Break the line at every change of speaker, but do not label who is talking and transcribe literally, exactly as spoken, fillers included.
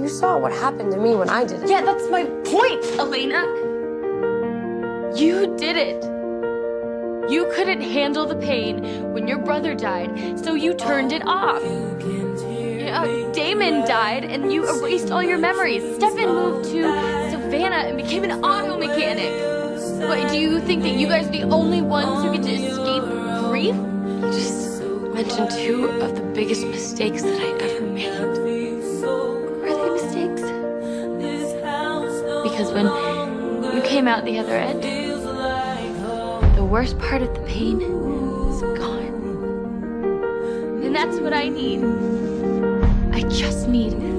You saw what happened to me when I did it.
Yeah, that's my point, Elena. You did it. You couldn't handle the pain when your brother died, so you turned it off. Uh, Damon died, and you erased all your memories. Stefan moved to Savannah and became an auto mechanic. What, do you think that you guys are the only ones who get to escape grief?
You just mentioned two of the biggest mistakes that I ever made.
Are they mistakes? Because when you came out the other end, the worst part of the pain is gone. And that's what I need. I just need